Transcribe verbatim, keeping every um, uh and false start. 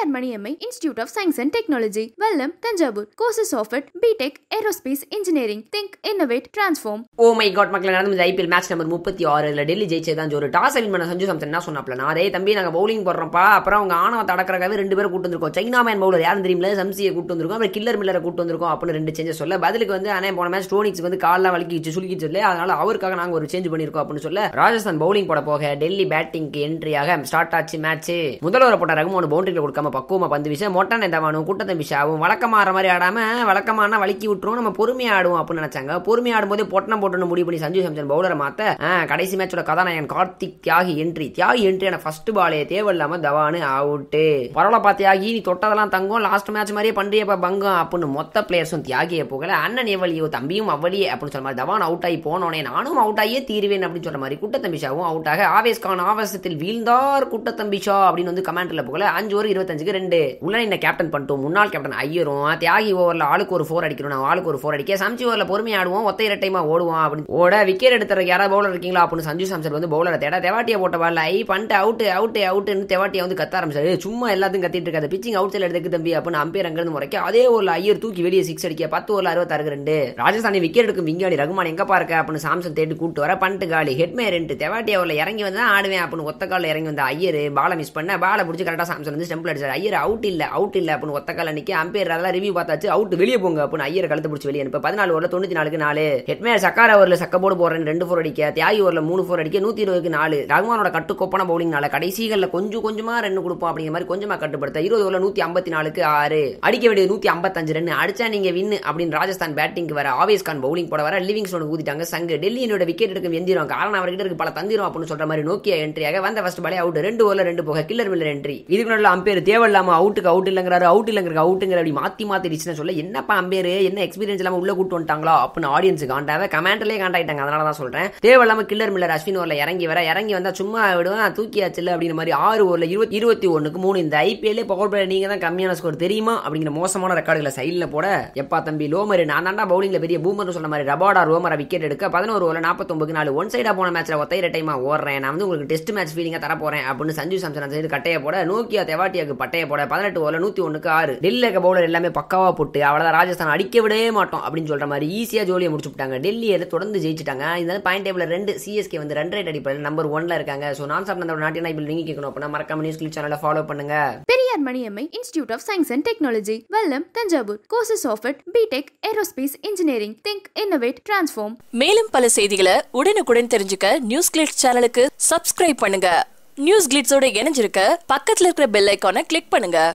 Periyar Maniammai Institute of Science and Technology, Vallam, Thanjavur. Courses offered BTech, aerospace engineering. Think, innovate, transform. Oh my god மக்களே, நடந்த IPL match number முப்பத்தி ஆறு இதுல டெல்லி ஜெயிச்சதான் ஒரு toss win பண்ண சஞ்சு சாம்சன் என்ன சொன்னாப்ல, நான் அதே தம்பி நாங்க பவுலிங் போடுறோம்ப்பா, அப்புறம் அவங்க ஆணவத்தை அடக்கிறக்காகவே ரெண்டு பேரும் கூட்டு வந்திருக்கோம், சைனா மேன் பவுலர் யாரும் தெரியுமில்ல, சம்சியை கூட்டு வந்திருக்கோம், அப்புறம் கில்லர் மில்லரை கூட்டு வந்திருக்கோம் அப்படின்னு ரெண்டு சேஞ்சஸ் சொல்ல, பதிலுக்கு வந்து அண்ணே போன மேட்ச் டோனிக்ஸ் வந்து கால்லாம் வலிக்கிச்சு சுலுக்கிச்சு இல்லை, அதனால அவருக்காக நாங்க ஒரு சேஞ்ச் பண்ணிருக்கோம் அப்படின்னு சொல்ல, ராஜஸ்தான் பவுலிங் போட போக டெல்லி பேட்டிங்க்கு என்ட்ரியாக ஸ்டார்ட் ஆச்சு மேட்ச். முதல் ஓவர் போட்ட ரகுமான் பவுண்டரியில் கொடுக்காம பக்குவமா பந்து விஷயம் மொட்டான தவானும் கூட்டத்தம் விஷாவும் வழக்கமா ஆற மாதிரி ஆடாம வழக்கமான வலிக்கி விட்டுரும், நம்ம பொறுமையா ஆடுவோம் அப்படின்னு நினைச்சாங்க. பொறுமையா ஆடும்போது பொட்டனம் போட்டு முடிவு பண்ணி சஞ்சு சாம்சன் பவுலரை மாத்த கடைசி மேட்சோட கதாநாயகன் கார்த்திக் தியாகி என்ட்ரி தியாகி என்ட்ரியான ஃபர்ஸ்ட் பாலே தேவையில்லாம தவானு அவுட். பரவாயில்லப்பா தியாகி, நீ தொட்டதெல்லாம் தங்கும், லாஸ்ட் மேட்ச் மாதிரியே பண்றியப்பா பங்கம் அப்படின்னு மொத்த பிளேயர்ஸும் தியாகியை போகல, அண்ணன் எவளியோ தம்பியும் அவ்வளியே அப்படின்னு சொல்ற மாதிரி தவான் அவுட் ஆகி போனோனே நானும் அவுட் ஆகியே தீர்வேன் அப்படின்னு சொல்ற மாதிரி குட்டத்தம்பி ஷாவும் அவுட் ஆக ஆவேஸ் கான் ஆவேசத்தில் வீழ்ந்தார் குட்டத்தம்பி ஷா அப்படின்னு வந்து கமெண்ட்ல போகல. அஞ்சு ஓவர் இருபத்தஞ்சுக்கு ரெண்டு உள்ள இந்த கேப்டன் பண்ணிட்டோம், முன்னாள் கேப்டன் ஐயரும் தியாகி ஓவர்ல ஆளுக்கு ஒரு ஃபோர் அடிக்கணும், நான் ஆளுக்கு ஒரு ஃபோர் அடிக்க, சம்சி ஓவர்ல பொறுமையா ஆடுவோம், ஒத்த இரட்டைமா ஓடுவோம் அப்படின்னு ஓட விக்கெட் எடுத்துற யாராவது பவுலர் இருக்கீங்களா அப்படின்னு சஞ்சு சாம்சன் வந்து பவுலரை தேட தெவாட்டியா போட்ட பால் ஐ பண்ணிட்டு அவுட் அவுட் அவுட்னு தெவாட்டியா வந்து கத்த ஆரம்பிச்சாரு. சும்மா எல்லாத்தையும் கத்திட்டு இருக்காது, பிச்சிங் அவுட் சைடு எடுத்துக்கு தம்பி அப்படின்னு அம்பேர் அங்கிருந்து முறைக்க அதே ஒரு ஐயர் தூக்கி வெளியே சிக்ஸ் அடிக்க பத்து ஓவர்ல அறுபத்தாறு ரெண்டு. ராஜஸ்தானி விக்கெட் எடுக்கும் விஞ்ஞானி ரகுமான் எங்க பாருக்க அப்படின்னு சாம்சன் தேடி கூட்டு வர பண்ணிட்டு காலி ஹெட்மே ரெண்டு தெவாட்டியா ஓவர்ல இறங்கி வந்து ஆடுவேன் அப்படின்னு ஒத்த கால இறங்கி வந்த ஐயர் பாலை மிஸ் பண்ண பாலை பிடிச்சி கரெக்டா சாம்சன் வந்து ஸ்டெம்பிள் அடிச்சாரு. ஐயர் அவுட் இல்ல அவுட் இல்ல அப்படின்னு ஒத்த கால நிக்க அம்பேர் அதெல்லாம் ரிவ்யூ பார்த்தாச்சு, அவுட் வெளியே போங்க அப்படின்னு ஐயர் கழுத்து பிடிச்சி வெளியே அனுப்ப பதினாலு ஓவர்ல தொண்ணூத்தி நாலுக்கு நாலு. ஹெட்மே சக்கார ஓவர்ல சக்க போடு போறேன் ரெண்டு ஃபோர் அடிக்க, தியாகி ஓவர்ல மூணு ஃபோர் அடிக்க நூத்தி இருபதுக்கு நாலு. ரகுமானோட கட்டுக்கோப்பான பவுலிங்னால கடைசிகள்ல கொஞ்சம் கொஞ்சமா ரன் கொடுப்போம் அப்படிங்கிற மாதிரி கொஞ்சமா கட்டுப்படுத்த இருபது ஓவர்ல நூத்தி ஐம்பத்தி நாலுக்கு ஆறு அடிக்க வேண்டியது நூத்தி ஐம்பத்தஞ்சு ரன் அடிச்சா நீங்க வின் அப்படின்னு ராஜஸ்தான் பேட்டிங்க்கு வர ஆவேஸ் கான் பவுலிங் போட வர லிவிங் ஸ்டோன் ஊதிட்டாங்க சங்கு. டெல்லி என்னோட விக்கெட் எடுக்கும் எந்திரும் காரணம் அவர்கிட்ட இருக்கு பல தந்திரும் அப்படின்னு சொல்ற மாதிரி நோக்கியா என்ட்ரியாக வந்த ஃபர்ஸ்ட் பாலே அவுட், ரெண்டு ஓவர்ல ரெண்டு போக கில்லர் மில்லர் என்ட்ரி. இதுக்கு நல்ல அம்பேர் தேவையில்லாம அவுட்டுக்கு அவுட் இல்லங்கிறாரு, அவுட் இல்லங்கிற அவுட்டுங்கிற அப்படி மாத்தி மாத்தி அடிச்சுன்னு சொல்ல, என்னப்பா அம்பேர் என்ன எக்ஸ்பீரியன்ஸ் இல்லாம உள்ள கூட்டு வந்துட்டாங்களா அப்படின்னு ஆடியன்ஸ் காண்டாவ கமெண்ட்லயே காண்டாயிட்டாங்க. அதனால தான் சொல்றேன், தேவையில்லாம கில்லர் மில்லர் அஸ்வின் ஓவர்ல இறங்கி வர இறங்கி வந்தா சும்மா விடுவேன் தூக்கியாச்சு அப்படிங்கிற மாதிரி ஆறு ஓவர்ல இருபத்தி இருபத்தி ஒண்ணுக்கு மூணு. இந்த ஐபிஎல் பவர் பிளேயர் நீங்க தான் கம்மியான ஸ்கோர் தெரியுமா அப்படிங்கிற மோசமான ரெக்கார்டுகளை சைட்ல போட, எப்பா தம்பி லோமர் நான் தாண்டா பவுலிங்ல பெரிய பூமர் சொன்ன மாதிரி ரபாடா ரோமரை விக்கெட் எடுக்க பதினோரு ஓவர்ல நாற்பத்தி ஒன்பது நாலு ஒன் சைடா போன மேட்ச்ல ஒத்த இரட்டைமா ஓடுறேன், நான் வந்து உங்களுக்கு டெஸ்ட் மேட்ச் ஃபீலிங்கா தர போறேன் அப்படின்னு சஞ்சு சாம்சன் சைடு கட்டைய போட, நோக்கியா தெவாட்டியாக்கு பட்டைய போட பதினெட்டு ஓவர்ல நூத்தி ஒண்ணுக்கு ஆறு. டெல்லிக்கு பவுலர் எல்லாமே பக்காவா போட்டு அவ்வளவுதான் ராஜஸ்தான் அடிக்க விடவே மாட்டோம் அப்படின்னு சொல்ற மாதிரி ஈஸியா ஜோலியை முடிச்சு விட்டாங்க. டெல்லியில தொடர்ந்து ஜெயிச்சிட்டாங்க. இந்த பாயிண்ட் டேபிள் ரெண்டு சிஎஸ்கே வந்து ரன் ரேட் அடிப்படையில் நம்பர் ஒன்ல இருக்காங்க. சோ நான் சாப்பிட்ட நாட்டின் ஐபிஎல் நீங்க கேட்கணும் அப்படின்னா மறக்காம நியூஸ் கிளிப் சேனலை ஃபாலோ பண்ணுங்க. Periyar Maniammai Institute of Science and Technology, Vallam, Thanjavur. Courses offered BTech, aerospace engineering. Think, innovate, transform. மேலும் பல செய்திகளை உடனுக்குடன் தெரிஞ்சுக்க நியூஸ் கிளிப் சேனலுக்கு சப்ஸ்கிரைப் பண்ணுங்க. நியூஸ் கிளிட்ஸோட இணைஞ்சிருக்க பக்கத்துல இருக்கிற பெல் ஐகானை கிளிக் பண்ணுங்க.